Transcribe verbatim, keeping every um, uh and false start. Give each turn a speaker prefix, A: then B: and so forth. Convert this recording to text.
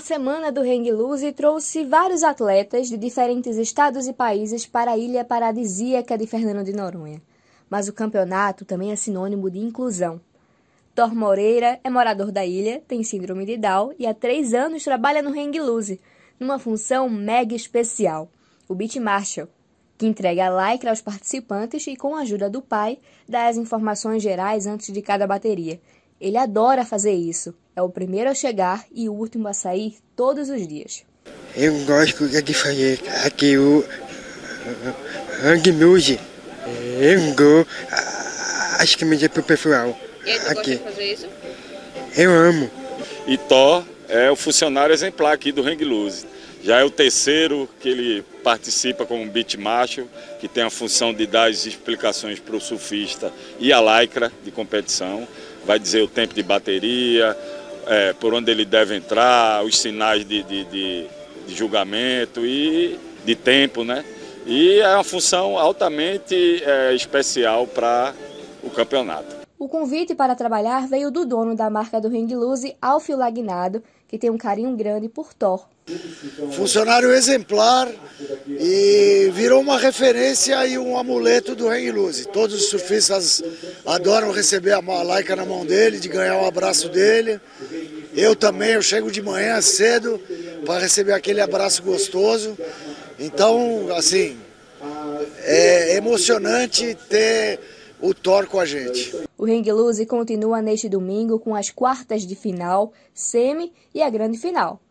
A: semana do Hang Loose trouxe vários atletas de diferentes estados e países para a ilha paradisíaca de Fernando de Noronha. Mas o campeonato também é sinônimo de inclusão. Thor Moreira é morador da ilha, tem síndrome de Down e há três anos trabalha no Hang Loose, numa função mega especial, o Beat Marshal, que entrega a lycra aos participantes e, com a ajuda do pai, dá as informações gerais antes de cada bateria. Ele adora fazer isso. É o primeiro a chegar e o último a sair todos os dias.
B: Eu gosto de fazer aqui o Hang Loose. Eu gosto, acho que me dê pro pessoal.
C: E aí, tu
B: aqui.
C: gosta de fazer isso?
B: Eu amo.
D: E Thor é o funcionário exemplar aqui do Hang Loose. Já é o terceiro que ele participa como Beat Marshal, que tem a função de dar as explicações para o surfista e a lycra de competição. Vai dizer o tempo de bateria, é, por onde ele deve entrar, os sinais de, de, de, de julgamento e de tempo, né? E é uma função altamente é, especial para o campeonato.
A: O convite para trabalhar veio do dono da marca do Hang Loose, Alfio Lagnado, que tem um carinho grande por Thor.
E: Funcionário exemplar e virou uma referência e um amuleto do Hang Loose. Todos os surfistas adoram receber a lycra na mão dele, de ganhar um abraço dele. Eu também, eu chego de manhã cedo para receber aquele abraço gostoso. Então, assim, é emocionante ter o Thor com a gente.
A: O Hang Loose continua neste domingo com as quartas de final, semi e a grande final.